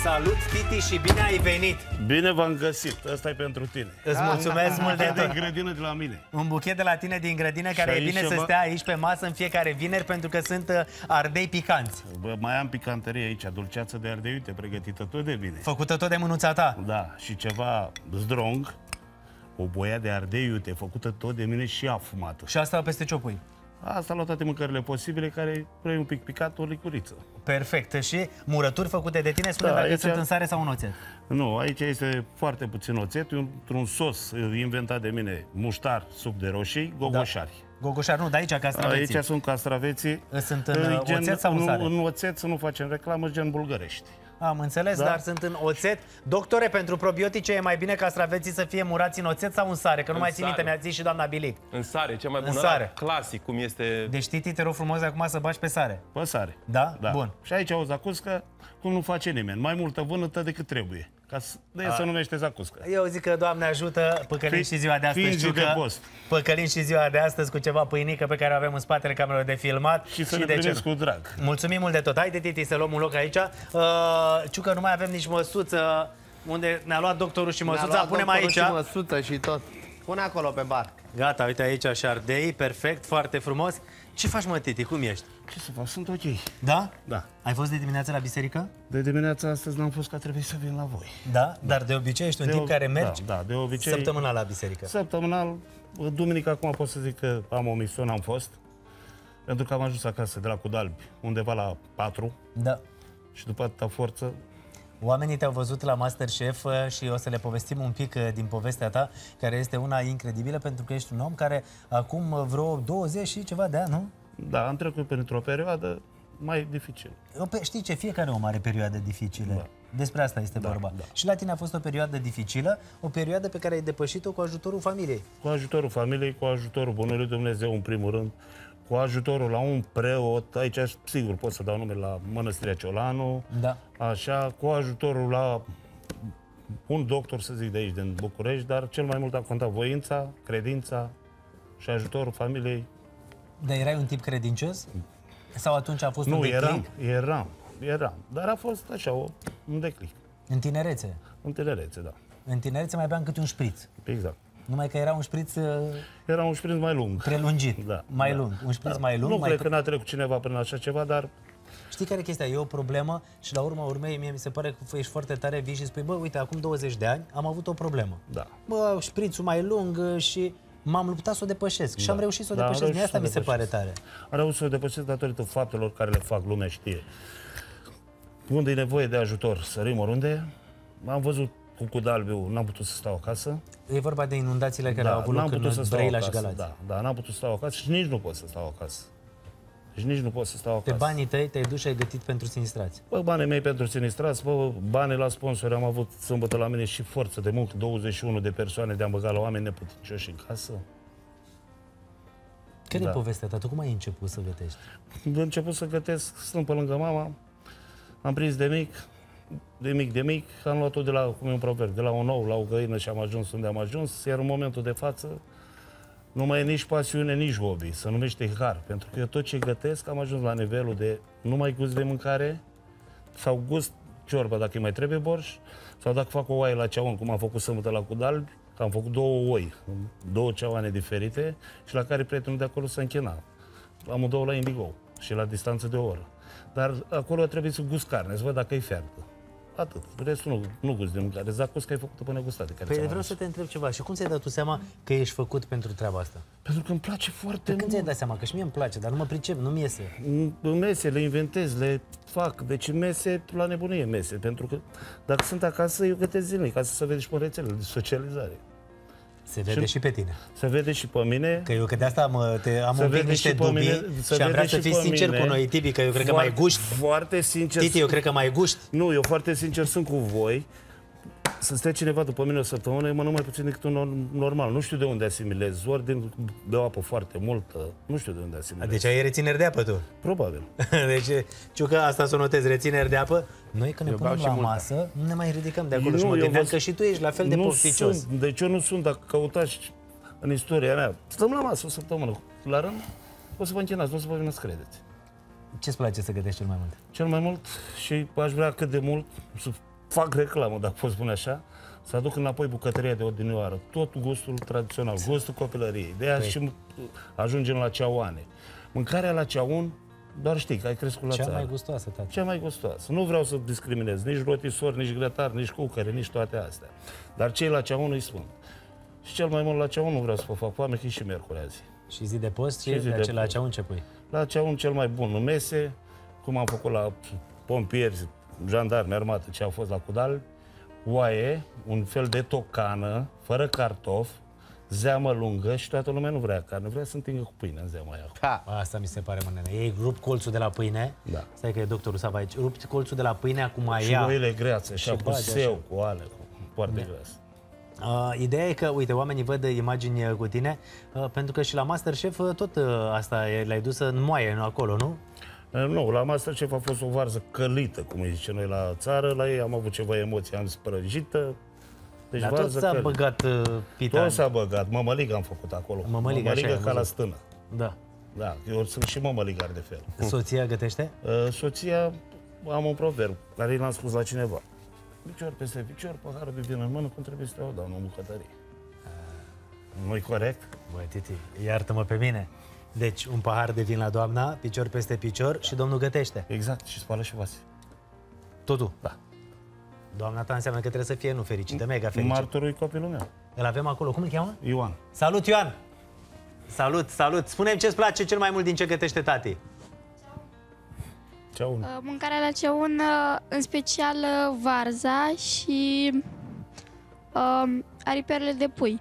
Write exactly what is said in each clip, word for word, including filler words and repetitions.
Salut, Titi, și bine ai venit! Bine v-am găsit, ăsta e pentru tine. Îți mulțumesc mult de tot. De grădină de la mine. Un buchet de la tine din grădină, care e bine să stea aici pe masă în fiecare vineri, pentru că sunt ardei picanți. Bă, mai am picanterie aici, dulceață de ardei, uite, pregătită tot de bine. Făcută tot de mânuța ta? Da, și ceva zdrong, o boia de ardei, uite, făcută tot de mine și afumată. Și asta peste ce o pui? Asta la toate mâncările posibile, care vrei un pic picat, o licuriță. Perfect. Și murături făcute de tine, spune da, dacă aici sunt în sare sau în oțet. Nu, aici este foarte puțin oțet, într-un sos inventat de mine, muștar, sup de roșii, gogoșari. Da. Gogoșari, nu, de aici castraveții. Aici sunt castraveții. Sunt în gen, oțet sau în sare? În oțet, să nu facem reclamă, gen bulgărești. Am înțeles, da? Dar sunt în oțet. Doctore, pentru probiotice e mai bine castraveții să fie murați în oțet sau în sare? Că nu în mai țin minte, mi-a zis și doamna Bilic. În sare, cea mai bună, în sare. Clasic, cum este... Deci, Titi, te rog frumos de acum să bagi pe sare. Pe sare. Da? Da. Bun. Și aici o zacuscă, cum nu face nimeni. Mai multă vânătă decât trebuie. Ca să, de să numește zacuscă. Eu zic că Doamne ajută, păcălim și ziua de astăzi. Fiind de post. Păcălim și ziua de astăzi cu ceva pâinică pe care o avem în spatele camerelor de filmat. Și să și ne primesc cu drag. Mulțumim mult de tot. Haide, Titi, să luăm un loc aici. Uh, Ciucă, nu mai avem nici măsuță, unde ne-a luat doctorul și măsuța. Punem aici. Și măsuță și tot. Pune acolo pe bar. Gata, uite aici și ardei, perfect, foarte frumos. Ce faci, mă, Titi? Cum ești? Ce să fac? Sunt ok. Da? Da. Ai fost de dimineață la biserică? De dimineața astăzi n-am fost, că trebuie să vin la voi. Da? Da. Dar de obicei ești un de tip care mergi da, da, de obicei, săptămânal la biserică. Săptămânal, duminică acum pot să zic că am o misiune, am fost. Pentru că am ajuns acasă de la Cudalbi, undeva la patru. Da. Și după atâta forță... Oamenii te-au văzut la MasterChef și o să le povestim un pic din povestea ta, care este una incredibilă, pentru că ești un om care acum vreo douăzeci și ceva de ani, nu? Da, am trecut printr-o perioadă mai dificilă. Știi ce? Fiecare om are perioade dificile. Da. Despre asta este da, vorba. Da. Și la tine a fost o perioadă dificilă, o perioadă pe care ai depășit-o cu ajutorul familiei. Cu ajutorul familiei, cu ajutorul Bunului Dumnezeu, în primul rând, cu ajutorul la un preot, aici sigur pot să dau nume la Mănăstirea Ciolanu, da. Așa, cu ajutorul la un doctor, să zic, de aici, din București, dar cel mai mult a contat voința, credința și ajutorul familiei. Dar erai un tip credincios? Sau atunci a fost nu, un declic? eram, eram, eram, dar a fost așa, o, un declic. În tinerețe? În tinerețe, da. În tinerețe mai beam câte un șpriț. Exact. Numai că era un șpriț... Era un șpriț mai lung. Prelungit, da, mai da. lung. Un șpriț da. mai lung. Nu mai cred că n-a trecut cineva prin așa ceva, dar... Știi care e chestia? E o problemă și la urma urmei mie mi se pare că ești foarte tare, vii și spui, bă, uite, acum douăzeci de ani am avut o problemă. Da. Bă, șprițul mai lung și m-am luptat să o depășesc. Da. Și am reușit să o da, depășesc. Mie asta mi se pare tare. Am reușit să o depășesc datorită faptelor care le fac, lumea știe. Unde e nevoie de ajutor, sărim oriunde. Am văzut cu Cudalbiu, n-am putut să stau acasă. E vorba de inundațiile care da, au avut loc în Brăila și Galați. Da, da, n-am putut să stau acasă și nici nu pot să stau acasă. Și nici nu pot să stau acasă. Pe banii tăi te-ai dus și ai gătit pentru sinistrați. Bă, banii mei pentru sinistrați, bă, banii la sponsori, am avut sâmbătă la mine și forță de muncă, douăzeci și unu de persoane de-am băgat la oameni neputincioși în casă. Care da. e povestea ta? Tu cum ai început să gătești? Am început să gătesc, stând pe lângă mama, am prins de mic, de mic, de mic, am luat-o de la, cum e un proverb, de la un ou la o găină și am ajuns unde am ajuns, iar în momentul de față nu mai e nici pasiune, nici hobby, se numește har, pentru că eu tot ce gătesc am ajuns la nivelul de nu mai gust de mâncare sau gust ciorba dacă îi mai trebuie borș, sau dacă fac o oaie la ceaun, cum am făcut sâmbătă la Cudalbi, că am făcut două oi, două ceauane diferite și la care prietenul de acolo se închina. Am două la Indigo și la distanță de o oră. Dar acolo trebuie să gust carne, să văd dacă e fiartă. Atât. Restul nu, nu gust de mâncare. Zacusca e făcută pe negustate. Păi vreau să te întreb ceva. Și cum ți-ai dat tu seama că ești făcut pentru treaba asta? Pentru că îmi place foarte mult. Când ți-ai dat seama? Că și mie îmi place, dar nu mă pricep, nu-mi iese. În mese le inventez, le fac. Deci mese, la nebunie mese. Pentru că dacă sunt acasă, eu gătesc zilnic, ca să se vede și pe rețelele de socializare. Se vede și, și pe tine. Se vede și pe mine. Că eu că de asta mă, te, am se un pic niște dubii mine, și am vrea să fii sincer mine. cu noi, Tibi, că eu cred foarte, că mai guști. Foarte sincer. Titi, eu cred că mai guști. Nu, eu foarte sincer sunt cu voi. Să stea cineva după mine o săptămână, eu mănânc mai puțin decât un normal. Nu știu de unde asimilez. Ori din beau apă foarte multă. Nu știu de unde asimilez. Deci ai rețineri de apă tu? Probabil. Deci, Ciucă, asta să o notezi, rețineri de apă. Noi când ne punem la masă, nu ne mai ridicăm de acolo. Nu, și mă gândeam că și tu ești la fel de pofticios. Sunt, deci eu nu sunt, dacă căutați în istoria mea, stăm la masă o săptămână la rând, o să vă închinați, nu o să vă vină să credeți. Ce-ți place să gătești cel mai mult? Cel mai mult și aș vrea cât de mult să fac reclamă, dacă pot spune așa, să aduc înapoi bucătăria de odinioară. Tot gustul tradițional, gustul copilăriei. De aia Păi. și ajungem la ceauane. Mâncarea la ceaun, doar știi că ai crescut la Cea țară. mai gustoasă, tati. Cea mai gustoasă. Nu vreau să discriminez nici rotisori, nici grătari, nici cucăre, nici toate astea. Dar cei la ceaun îi spun. Și cel mai mult la ceaun nu vreau să vă fac foame, că e și miercuri azi. Și zi de post și, Și zi de de acela post. ceaun ce pui? La ceaun cel mai bun în mese, cum am făcut la pompieri, jandarmi, armată, ce au fost la Cudal, oaie, un fel de tocană, fără cartof, zeamă lungă și toată lumea nu vrea carne, vrea să întingă cu pâine în zeama aia. Ha. Asta mi se pare, mă, nene. Ei rup colțul de la pâine. Da. Stai că e doctorul Sava aici. Rup colțul de la pâine, acum Și ia. oile greațe, așa, Și cu bagi seu, așa. cu ale, cu foarte gras. Uh, ideea e că, uite, oamenii văd imagini uh, cu tine, uh, pentru că și la Masterchef uh, tot uh, asta e- l-ai dus în moaie, nu acolo, nu? Uh, Nu, la Masterchef a fost o varză călită, cum îi zice noi la țară, la ei am avut ceva emoții, am sprăjită, deci Dar tot varză s-a călită. băgat uh, pita. Tot s-a băgat, mămăligă am făcut acolo. Mămăligă, așa ai ca la văzut. stână. Da. Da, eu sunt și mămăligar de fel. Soția gătește? Uh, Soția, am un proverb, care l-am spus la cineva. Picior peste picior, paharul de vin în mână, cum trebuie să te o dau, nu în bucătărie. Nu-i corect? Băi, Titi, iartă-mă pe mine. Deci, un pahar de vin la doamna, picior peste picior și domnul gătește. Exact, și spală și vase. Totul. Da. Doamna ta înseamnă că trebuie să fie nu fericită, mega fericită. Martorul e copilul meu, Îl avem acolo. Cum îl cheamă? Ioan. Salut, Ioan! Salut, salut! Spune-mi ce-ți place cel mai mult din ce gătește tati. Ceaun. Uh, Mâncarea la ceaun, uh, în special uh, varza și uh, ariperele de pui.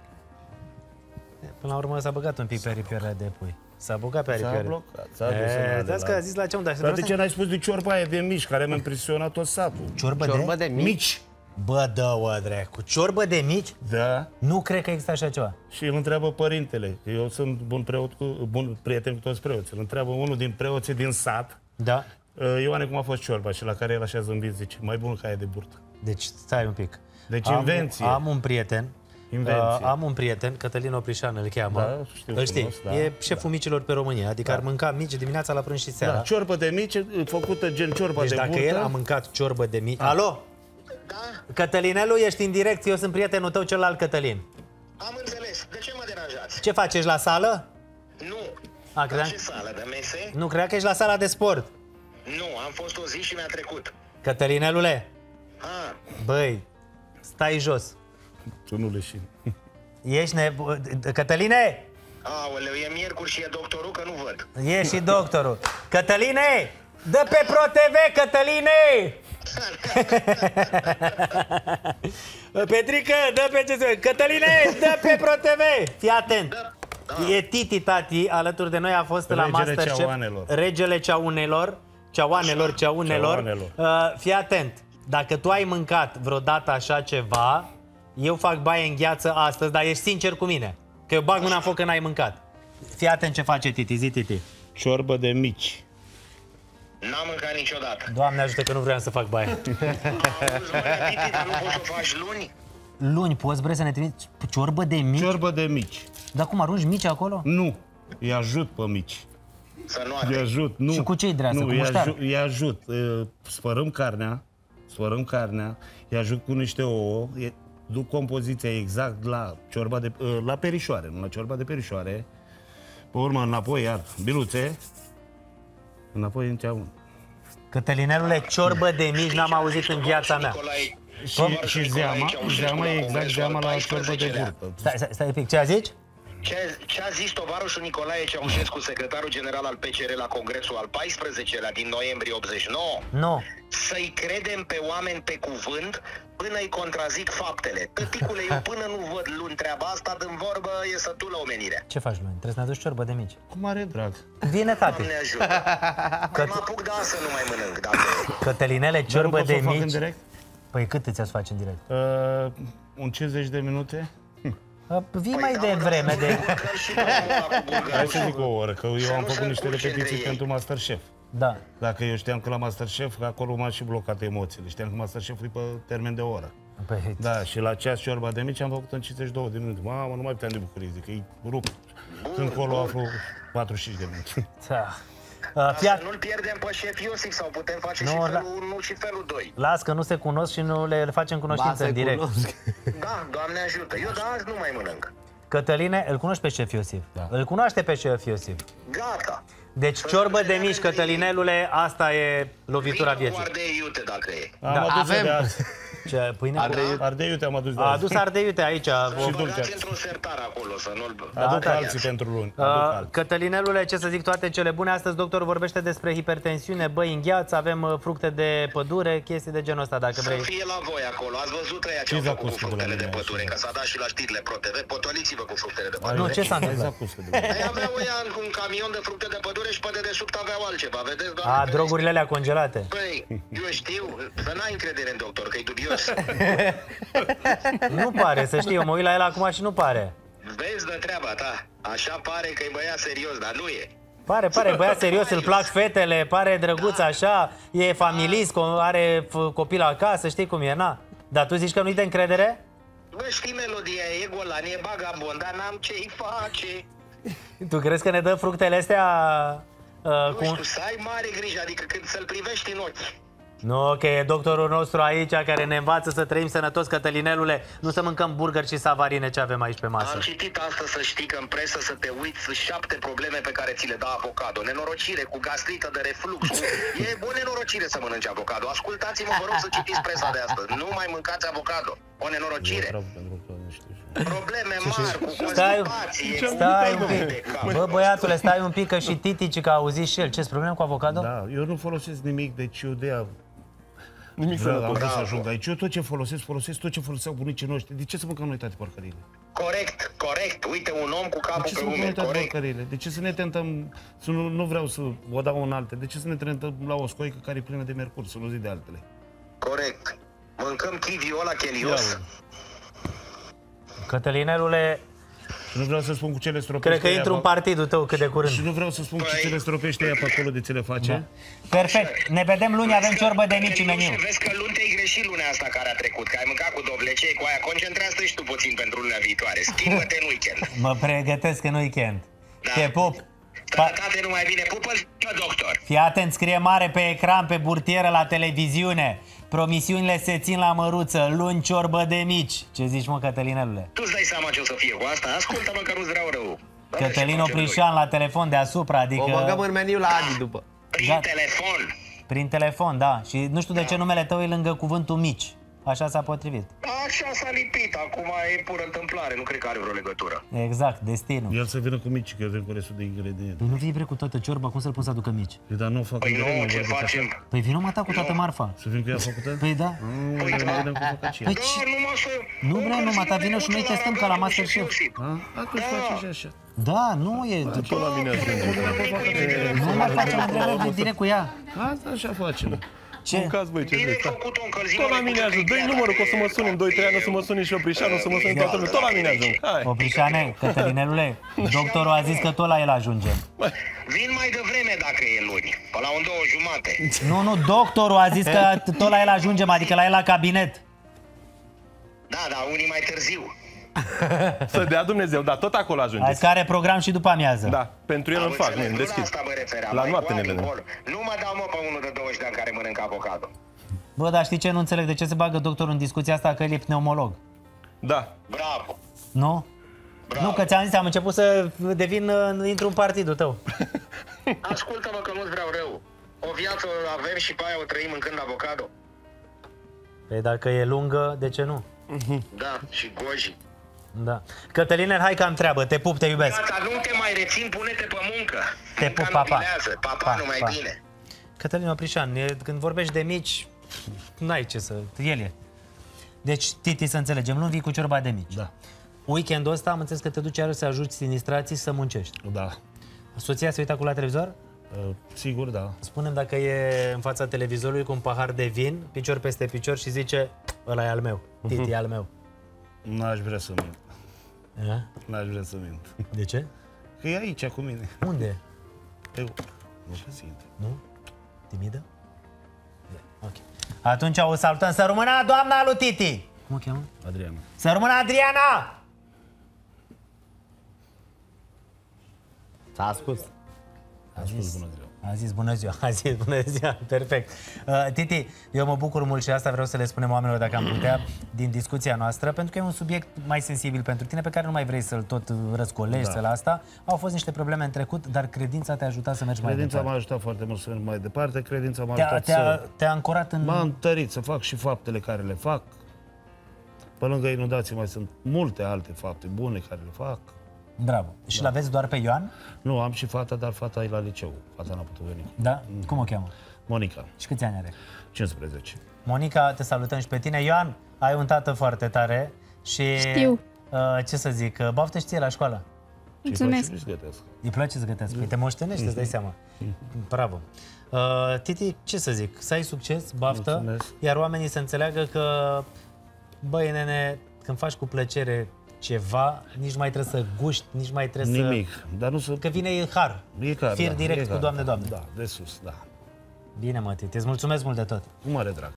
Până la urmă s-a băgat un pic pe aripioarele de pui. S-a băgat pe S-a aripioare. blocat, s-a dus în alea de Dați la- că a zis la ceaun, dar, Dar de ce n-ai spus de ciorba aia de mici, care mi-a impresionat tot satul? Ciorbă, Ciorbă de? de mici. Mici. Bă, dă-o, drecu. Ciorbă de mici? Da. Nu cred că există așa ceva. Și îl întreabă părintele. Eu sunt bun, preot cu, bun prieten cu toți preoții. Îl întreabă unul din preoții din sat. Da? Ioane, cum a fost ciorba? Și la care el așa zâmbit zice, mai bun ca aia de burtă. Deci, stai un pic. Deci am, invenție. Am un prieten. Invenție. Uh, am un prieten, Cătălin Oprișan îl cheamă. Da, știu Îl știi? frumos, da, E șeful micilor pe România. Adică ar mânca mici dimineața la prânz și seara. Da, ciorbă de mici, făcută gen ciorba Deci de dacă burtă. el a mâncat ciorbă de mici... Alo? Da? Cătălinelu, ești în direct, eu sunt prietenul tău celălalt Cătălin. Am înțeles. De ce mă deranjați? Ce faci, ești la sală? Nu. A, La credeam... ce sală? De mese? Nu, cred că ești la sala de sport. Nu, am fost o zi și mi-a trecut. Cătălinelule, Ah, băi, stai jos. Tu nu leșini. Ești nebu... Cătăline! aoleu, e miercuri și e doctorul, că nu văd. E și doctorul. Cătăline! Dă pe ProTV, Cătăline! Petrică, dă pe ce se... Cătăline, dă pe ProTV! Fii atent! Da. E Titi Tati, alături de noi a fost la Regele Masterchef. ceauanelor. Regele ceaunelor. Ceauanelor, ceaunelor. Ceauanelor. Uh, fii atent. Dacă tu ai mâncat vreodată așa ceva, eu fac baie în gheață astăzi, dar ești sincer cu mine. Că eu bag mâna în foc că n-ai mâncat. Fii atent ce face Titi, zi Titi. Ciorbă de mici. N-am mâncat niciodată. Doamne ajută că nu vreau să fac baie. Auzi, mă, Titi, dar nu poți să o faci luni? Luni poți, vrei să ne trimiți ciorbă de mici? Ciorbă de mici. Dar cum arunci mici acolo? Nu. Îi ajut pe mici. Să nu Îi arde. ajut. Nu. Și cu ce-i dreasă? Nu, Cu îi muștar? ajut, îi ajut. Uh, Sfărâm carnea. Sfărâm carnea. Îi ajut cu niște ouă. e- Duc compoziția exact la ciorba de... uh, La perișoare, nu la ciorba de perișoare. Pe urmă, înapoi, iar, biluțe. Înapoi în ceaun. Cătălinelule, ciorbă de mici n-am auzit în viața mea. Nicolae, Și, Tovarășul și Nicolae zeama, Ceaușescu zeama la e exact Congresul zeama al la ciorbă de paisprezecelea. burtă. Stai, stai, stai un pic, ce a zici? Ce, ce a zis tovarășul Nicolae Ceaușescu, secretarul general al P C R la Congresul al paisprezecelea din noiembrie optzeci și nouă? Nu. Să-i credem pe oameni pe cuvânt până îi contrazic faptele. Tăticule, eu până nu văd luni treaba asta, din vorbă e sătulă omenirea. Ce faci, luni? Trebuie să ne aduci ciorbă de mici. Cu mare drag. Bine, tati. Doamne ajută. Mai mă apuc de asta, nu mai mănânc, dacă... Cătălinele, Dar nu ciorbă pot să de o fac în mici. direct? Păi cât îți face în direct? Uh, un cincizeci de minute? Uh, Vii Păi mai da, devreme de... Bulgar și domnul ăla cu Hai bulgarul. să zic o oră, că eu Să am nu făcut se niște încurce repetiții între ei. pentru Masterchef. Da. Dacă eu știam că la Masterchef, că acolo m-a și blocat emoțiile. Știam că Masterchef e pe termen de o oră. Păi, Da, și la ceas ciorba de mici am făcut în cincizeci și două de minute. Mamă, nu mai puteam de bucurie, zic că e rupt. Când colo aflu patruzeci și cinci de minute. da. Uh, Dar fiat... să nu-l pierdem pe șef Iosif sau putem face Nu, și la- felul unu și felul doi. Las că nu se cunosc și nu le, le facem cunoștință Ba, în se direct. cunosc. Da, Doamne ajută. Eu de azi nu mai mănânc. Cătăline, îl cunoști pe șef Iosif? Da. Îl cunoaște pe șef Iosif. Gata. Deci Să ciorbă se de mici, vedem Cătălinelule, asta e lovitura Vină cu vieții. ardei iute dacă e. Am Da. adus Avem. de azi. Ce, pâine cu... Ardei- Ardeiul te-am adus de A azi. adus ardei, uite aici. Să O... băgați dulce. într-un sertar acolo, să nu-l... Aduc da, alții pentru luni. Aduc Uh, alții. Cătălinelule, ce să zic, toate cele bune. Astăzi doctorul vorbește despre hipertensiune, băi în gheață, avem uh, fructe de pădure, chestii de genul ăsta, dacă Să vrei. fie la voi acolo. Ați văzut ăia ce au Ce-i făcut cu zacuscă de la fructele de mine, pădure, așa? că s-a dat și la știrile Pro T V. Potoliți-vă cu fructele de pădure. Nu, ce s-a întâmplat? Exact cum se dă. Ei aveau ăia un camion de fructe de pădure și pe dedesubt aveau altceva. Vedeți, doamne? A, ferește? drogurile alea congelate. Păi, eu știu, să n-ai încredere în doctor, că e dubios. Nu pare, să știi, eu mă uit la el acum și nu pare. Vezi de treaba ta. Așa pare că e băiat serios, dar nu e. Pare, pare băiat serios, îl plac fetele, pare drăguț așa, e familist, co- are f- copil acasă, știi cum e, na? Dar tu zici că nu-i de încredere? Bă, știi melodia, e golan, e bagabond, dar n-am ce-i face. Tu crezi că ne dă fructele astea uh, Nu cu... știu, să ai mare grijă, adică când să-l privești în ochi. Nu, că e doctorul nostru aici care ne învață să trăim sănătos, Cătălinelule, nu să mâncăm burgeri și savarine ce avem aici pe masă. Am citit astăzi să știi că în presă să te uiți șapte probleme pe care ți le dă avocado. Nenorocire cu gastrită de reflux. Cu... E o nenorocire să mănânci avocado. Ascultați-mă, vă rog să citiți presa de astăzi. Nu mai mâncați avocado. O nenorocire. Bravo, pentru că nu știu. Probleme mari cu Stai, constipație. stai un cu pic. de cap. Bă, băiatule, stai un pic că și Titici că a auzit și el. Ce-s problemă cu avocado? Da, eu nu folosesc nimic, deci eu de aia Nimic vreau, am sănătos. vrut să Bravo. ajung aici. Eu tot ce folosesc, folosesc tot ce foloseau bunicii noștri. De ce să mâncăm noi toate porcările? Corect, corect. Uite, un om cu De capul ce pe să mâncăm noi umeri, toate corect. porcările? De ce să ne tentăm, să nu, nu vreau să o dau în alte, de ce să ne tentăm la o scoică care e plină de mercur, să nu zi de altele? Corect. Mâncăm chiviul ăla chelios. Ia-o. Cătălinelule, Și nu vreau să spun cu ce le stropește cred că ea intru în pe- partidul tău cât de Și curând. nu vreau să spun cu Păi- ce le stropește ea pe acolo de ce le face. Da. Perfect, ne vedem luni, avem ciorbă de mici în meniu. Vezi că luni te-ai greșit lunea asta care a trecut, că ai mâncat cu dovlecei, cu aia. Concentrează-te și tu puțin pentru luna viitoare. Schimbă-te în weekend. Mă pregătesc în weekend. Da. Te pup. Pa- Sănătate numai bine. Pupă-l pe doctor. Fii atent, scrie mare pe ecran, pe burtieră, la televiziune. Promisiunile se țin la măruță, luni ciorbă de mici. Ce zici, mă, Cătălinelule? Tu-ți dai seama ce o să fie cu asta? Ascultă-mă că nu-ți vreau rău. Doamne, Cătălin ce facem Oprișan la telefon deasupra, adică O băgăm în meniu la Adi după. noi? Prin Da. telefon. prin telefon, da. Și nu știu de ce numele tău e lângă cuvântul mici. Așa s-a potrivit. Așa s-a lipit. Acum e pură întâmplare. Nu cred că are vreo legătură. Exact, destinul. El să vină cu mici, că eu vin cu restul de ingrediente. Păi nu vii bre cu toată ciorba, cum să-l pun să aducă mici? Păi, dar nu o fac Păi în nu, direct, ce vorbesc așa. facem? Păi vină mă ta cu toată marfa. Să vin cu ea făcută? Păi da. Nu, Păi ne da. vedem cum fac aceea. Păi Da, ce? numai să... Nu, bre, nu, mata, vină și noi testăm ca la Masterchef. A? Atunci Da. face și așa. Da, nu e. Tot la mine ajunge. Nu mai facem întrebări direct cu ea. Asta așa facem. Ce? Mâncați voi ce Direct vreți. da. făcut o încălzire. Tot la mine ajung. Dă-i numărul că o să mă suni în doi trei ani, o să mă suni și Oprișanu, o să mă suni toată lumea. Tot la mine ajung. Hai. Oprișane, Cătălinelule, doctorul a zis că tot la el ajungem. Vin mai devreme dacă e luni. Pe la un două jumate. Nu, nu, doctorul a zis că tot la el ajungem, adică la el la cabinet. Da, da, unii mai târziu. Să dea Dumnezeu, dar tot acolo Azi ajungeți. că are program și după amiază. Da, pentru el Am îl fac, nu înțeles, îmi nu la deschid. asta mă refeream. La mai noapte cu ne ani vedem. încolo. Nu mă dau mă pe unul de douăzeci de ani care mănâncă avocado. Bă, dar știi ce? Nu înțeleg de ce se bagă doctorul în discuția asta, că el e pneumolog. Da. Bravo. Nu? Bravo. Nu, că ți-am zis, am început să devin, uh, intru în partidul tău. Ascultă-mă că nu-ți vreau rău. O viață avem și pe aia o trăim mâncând avocado. Păi dacă e lungă, de ce nu? Da, și goji. Da. Cătăline, hai că am treabă, te pup, te iubesc. Gata, nu te mai rețin, pune-te pe muncă. Te Munca pup, nu pa, pa. bilează. Pa, pa, Pa, numai pa. bine. Cătălin Oprișan, e- când vorbești de mici, n-ai ce să... El e. Deci, Titi, să înțelegem, luni vii cu ciorba de mici. Da. Weekendul ăsta am înțeles că te duci iarăși să ajuți sinistrații să muncești. Da. Soția se uită cu la televizor? Uh, Sigur, da. Spunem dacă e în fața televizorului cu un pahar de vin, picior peste picior și zice, ăla e al meu, Titi e al meu. N-aș vrea să mint. A? N-aș vrea să mint. De ce? Că e aici cu mine. Unde? Eu nu se simt. Nu? Timidă? Ok. Atunci o salutăm. Să rămână doamna lui Titi! Cum o cheamă? Adriana. Să rămână Adriana! S-a ascuns. A spus bună ziua. A zis bună ziua, a zis bună ziua, perfect. Uh, Titi, eu mă bucur mult și asta vreau să le spunem oamenilor dacă am putea din discuția noastră, pentru că e un subiect mai sensibil pentru tine, pe care nu mai vrei să-l tot răscolești, Da. să-l asta. Au fost niște probleme în trecut, dar credința te-a ajutat să mergi Credința mai m-a departe. ajutat foarte mult să merg mai departe, credința m-a Te-a, ajutat te-a, să... te-a ancorat în... M-a întărit să fac și faptele care le fac. Pe lângă inundații mai sunt multe alte fapte bune care le fac. Bravo. Și Da. l-aveți doar pe Ioan? Nu, am și fata, dar fata e la liceu. Fata n-a putut veni. Da? Cum o cheamă? Monica, Și câți ani are? cincisprezece. Monica, te salutăm și pe tine. Ioan, ai un tată foarte tare și... Știu. Uh, ce să zic, uh, baftă și ție la școală. Mulțumesc. Și gătesc. Îi place să gătească. Păi te moștenește, îți dai seama. Bravo. Uh, Titi, ce să zic, să ai succes, baftă, Mulțumesc. iar oamenii să înțeleagă că, băi, nene, când faci cu plăcere ceva, nici mai trebuie să guști, nici mai trebuie Nimic. să... Dar nu să... Că vine în har. E clar, Fir da, direct e cu clar, Doamne, da. Doamne. Da, de sus, da. Bine, mă, Titi, îți mulțumesc mult de tot. Cu mare drag.